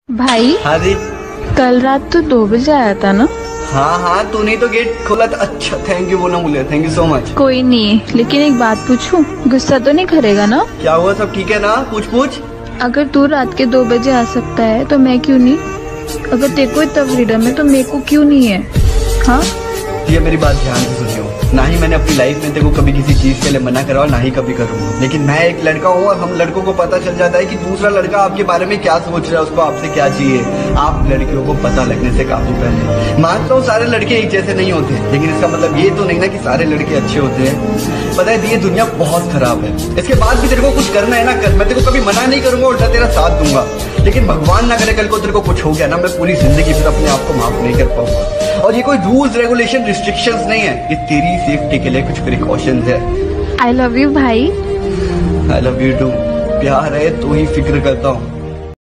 भाई, हाँ जी। कल रात तो 2 बजे आया था ना? हाँ हाँ, तूने तो गेट खोला था। अच्छा, थैंक यू बोलना भूल गया। Thank you so much. कोई नहीं, लेकिन एक बात पूछूं, गुस्सा तो नहीं करेगा ना? क्या हुआ, सब ठीक है ना? पूछ पूछ। अगर तू रात के 2 बजे आ सकता है तो मैं क्यों नहीं? अगर तेरे को इतना फ्रीडम है तो मेरे को क्यों नहीं है? हाँ, ये मेरी बात ध्यान से सुनियो। ना ही मैंने अपनी लाइफ में तेरे को कभी किसी चीज के लिए मना करा और ना ही कभी करूंगा, लेकिन मैं एक लड़का हूँ और हम लड़कों को पता चल जाता है कि दूसरा लड़का आपके बारे में क्या सोच रहा है, उसको आपसे क्या चाहिए। आप लड़कियों को पता लगने से काफी पहले। मानता हूँ सारे लड़के एक जैसे नहीं होते, लेकिन इसका मतलब ये तो नहीं ना कि सारे लड़के अच्छे होते हैं। पता है, ये दुनिया बहुत खराब है। इसके बाद भी तेरे को कुछ करना है ना कर, मैं तेरे को कभी मना नहीं करूंगा, उल्टा तेरा साथ दूंगा। लेकिन भगवान ना करे कल को तेरे को कुछ हो गया ना, मैं पूरी जिंदगी फिर अपने आप को माफ नहीं कर पाऊंगा। और ये कोई रूल्स रेगुलेशन रिस्ट्रिक्शंस नहीं है, ये तेरी सेफ्टी के लिए कुछ प्रिकॉशंस है। आई लव यू भाई। I love you too. प्यार है तो ही फिक्र करता हूँ।